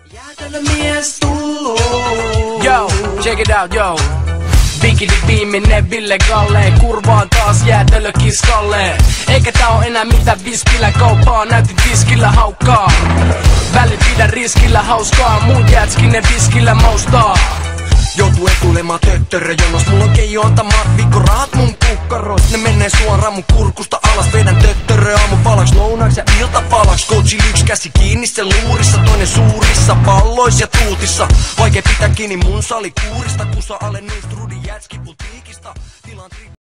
Jäätelö mies tulloo. Yo, check it out, yo. Bikini viimeinen Ville Galle, kurvaan taas jäätelö kiskalle. Eikä tää oo enää mitään viskillä kauppaa, näytin tiskillä haukkaa. Väli pidä riskillä hauskaa, mun jätskinen viskillä maustaa. Joutuu etuilemaan töttörö jonos, mulla on keijo antamaan viikkorahat mun kukkarois. Ne menee suoraan mun kurkusta alas, vedän töttörö aamupalaksi, lounaaksi ja iltapalaksi. Coachi yks käsi kiinni sen luurissa, toinen suurissa pallois ja tuutissa. Vaikea pitää kiinni mun salikuurista, kun sä alennut Rudin jätski putiikista.